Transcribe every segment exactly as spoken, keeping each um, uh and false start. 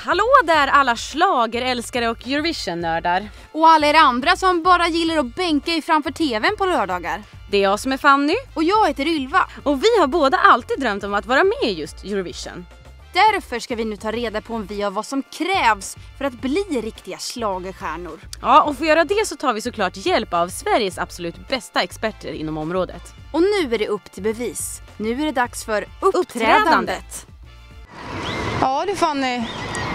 Hallå där alla schlagerälskare och Eurovision-nördar. Och alla er andra som bara gillar att bänka er framför tvn på lördagar. Det är jag som är Fanny. Och jag heter Ylva. Och vi har båda alltid drömt om att vara med i just Eurovision. Därför ska vi nu ta reda på om vi har vad som krävs för att bli riktiga schlagerstjärnor. Ja, och för att göra det så tar vi såklart hjälp av Sveriges absolut bästa experter inom området. Och nu är det upp till bevis. Nu är det dags för uppträdandet. uppträdandet. Ja, det Fanny.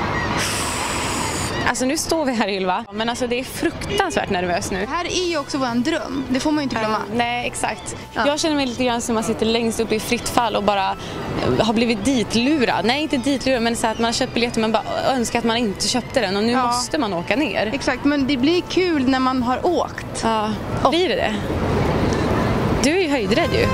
Alltså nu står vi här, Ylva, men alltså det är fruktansvärt nervöst nu. Det här är ju också vår dröm, det får man ju inte glömma. Uh, nej, exakt. Ja. Jag känner mig lite grann som man sitter längst upp i fritt fall och bara uh, har blivit ditlurad. Nej, inte ditlurad, men så att man har köpt biljetter men bara önskar att man inte köpte den och nu ja. måste man åka ner. Exakt, men det blir kul när man har åkt. Ja, uh, blir det det? Du är ju höjdrädd ju.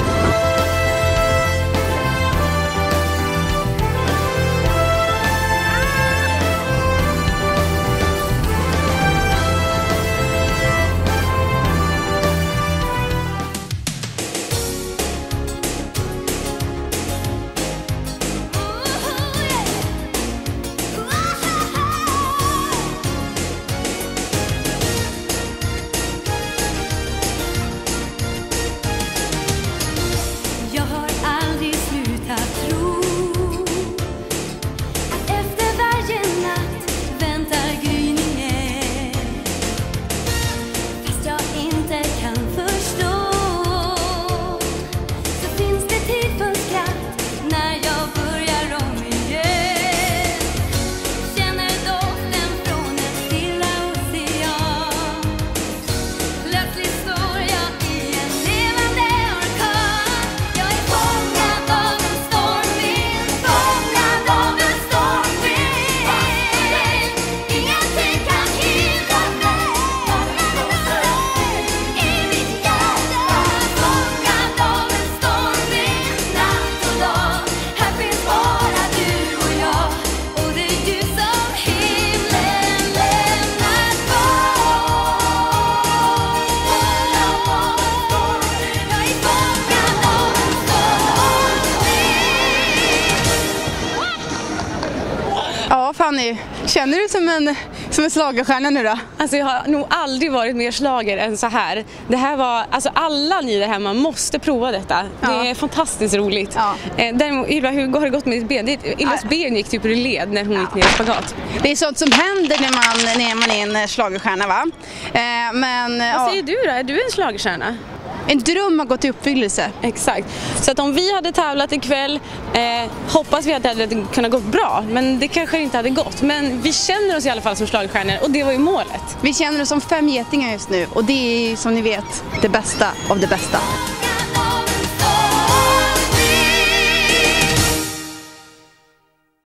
Fanny, känner du som en, som en schlagerstjärna nu då? Alltså jag har nog aldrig varit mer schlager än så här. Det här var, alltså alla ni där hemma måste prova detta. Ja. Det är fantastiskt roligt. Ja. Eh, däremot, Ylva, hur har det gått med ditt ben? Ylvas ben gick typ ur led när hon ja. gick ner i spagat. Det är sånt som händer när man, när man är en schlagerstjärna, va? Eh, men, Vad ja. säger du då? Är du en schlagerstjärna? En dröm har gått i uppfyllelse. Exakt. Så att om vi hade tävlat ikväll, eh, hoppas vi att det hade kunnat gå bra. Men det kanske inte hade gått. Men vi känner oss i alla fall som schlagerstjärnor och det var ju målet. Vi känner oss som fem getingar just nu och det är som ni vet det bästa av det bästa.